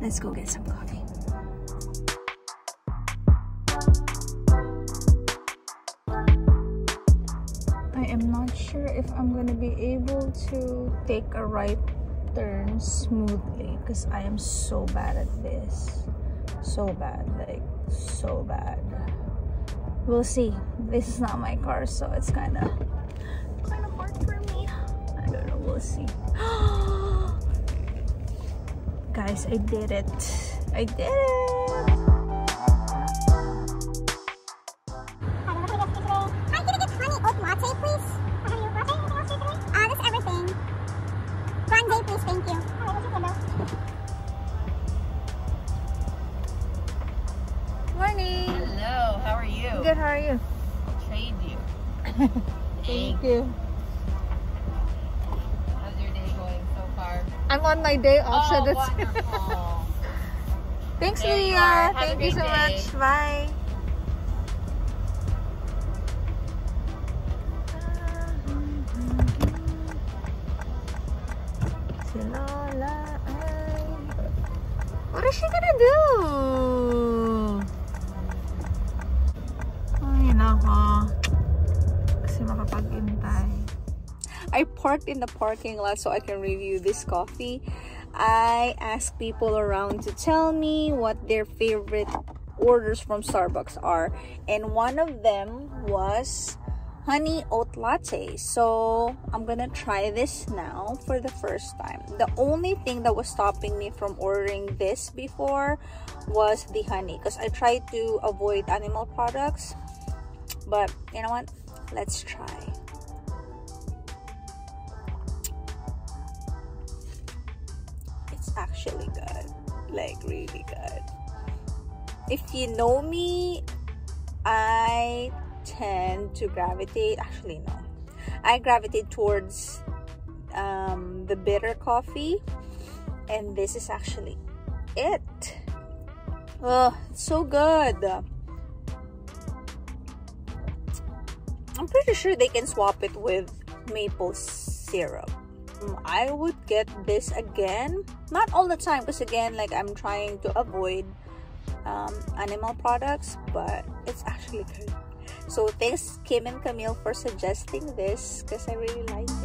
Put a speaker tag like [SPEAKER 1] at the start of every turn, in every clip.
[SPEAKER 1] Let's go get some coffee. I am not sure if I'm gonna be able to take a right turn smoothly because I am so bad at this. So bad, like so bad. We'll see. This is not my car, so it's kind of hard for me. I don't know. We'll see. Guys, I did it. I did it. Morning.
[SPEAKER 2] Hello, how are you?
[SPEAKER 1] Good, how are you?
[SPEAKER 2] I'll trade you.
[SPEAKER 1] Thank you.
[SPEAKER 2] How's your day going so far?
[SPEAKER 1] I'm on my day off, so that's
[SPEAKER 2] wonderful.
[SPEAKER 1] Thanks,
[SPEAKER 2] There you
[SPEAKER 1] Leah.
[SPEAKER 2] are. Have a
[SPEAKER 1] Thank you
[SPEAKER 2] great
[SPEAKER 1] so
[SPEAKER 2] day.
[SPEAKER 1] much. Bye. Si Lola ay... What is she gonna do? Ay, nako. Kasi makapag-intay. I parked in the parking lot so I can review this coffee. I asked people around to tell me what their favorite orders from Starbucks are, and one of them was honey oat latte. So I'm gonna try this now for the first time. The only thing that was stopping me from ordering this before was the honey, because I tried to avoid animal products, but you know what, let's try. Actually good, like really good. If you know me, I tend to gravitate, actually no, I gravitate towards the bitter coffee, and this is actually it. Oh, it's so good. I'm pretty sure they can swap it with maple syrup. I would get this again, not all the time, because again, like, I'm trying to avoid animal products, but it's actually good. So thanks Kim and Camille for suggesting this, because I really like it.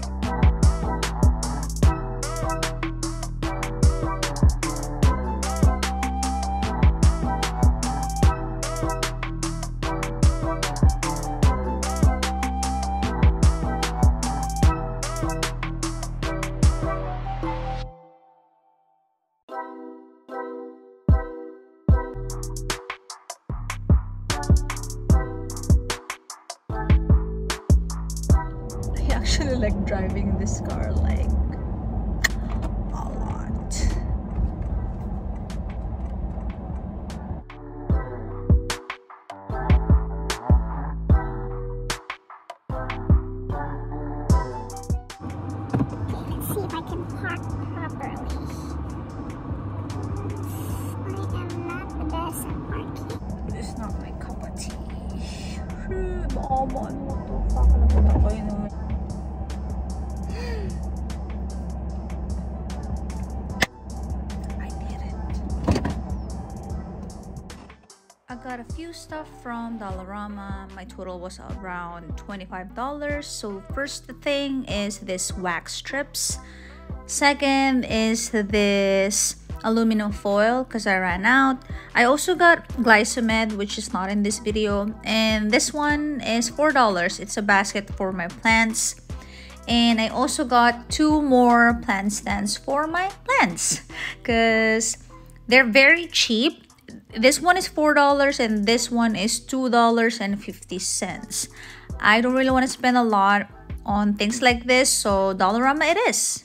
[SPEAKER 1] I like driving this car like a lot.
[SPEAKER 3] Let's see if I can park properly. I am not the best at parking.
[SPEAKER 1] It's not my cup of tea. Oh, what the fuck? Napunta ko yun. I got a few stuff from Dollarama. My total was around $25. So first thing is this wax strips. Second is this aluminum foil because I ran out. I also got Glycomed, which is not in this video, and this one is $4. It's a basket for my plants. And I also got 2 more plant stands for my plants because they're very cheap. This one is $4 and this one is $2.50. I don't really want to spend a lot on things like this, so Dollarama it is.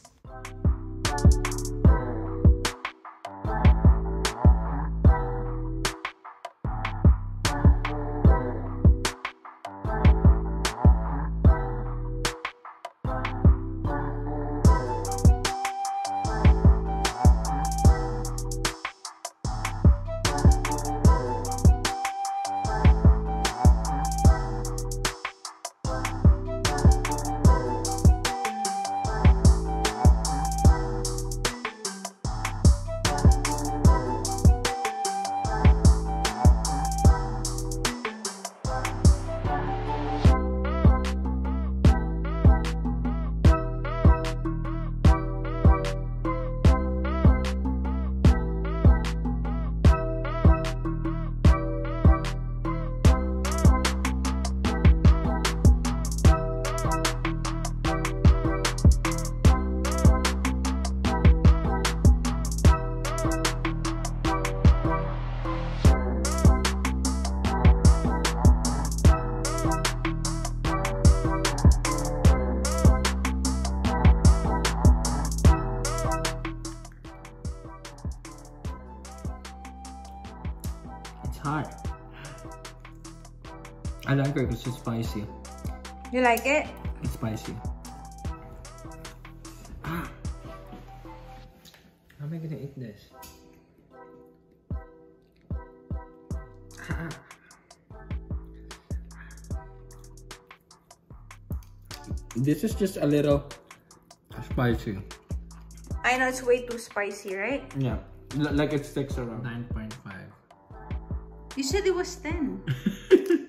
[SPEAKER 4] hot. I like it because it's spicy.
[SPEAKER 1] You like it?
[SPEAKER 4] It's spicy. Ah. How am I gonna eat this? Ah. This is just a little spicy.
[SPEAKER 1] I know it's way too spicy, right?
[SPEAKER 4] Yeah, like it sticks around. 9.5.
[SPEAKER 1] You said it was 10.